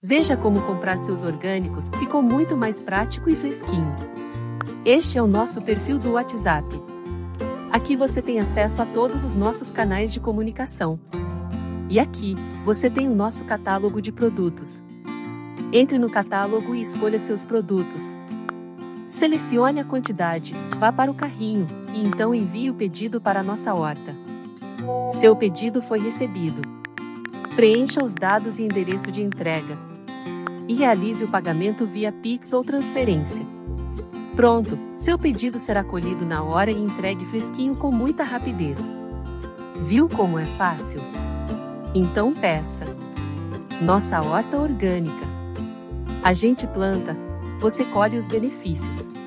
Veja como comprar seus orgânicos ficou muito mais prático e fresquinho. Este é o nosso perfil do WhatsApp. Aqui você tem acesso a todos os nossos canais de comunicação. E aqui, você tem o nosso catálogo de produtos. Entre no catálogo e escolha seus produtos. Selecione a quantidade, vá para o carrinho, e então envie o pedido para a nossa horta. Seu pedido foi recebido. Preencha os dados e endereço de entrega. E realize o pagamento via Pix ou transferência. Pronto, seu pedido será colhido na hora e entregue fresquinho com muita rapidez. Viu como é fácil? Então peça. Nossa horta orgânica. A gente planta, você colhe os benefícios.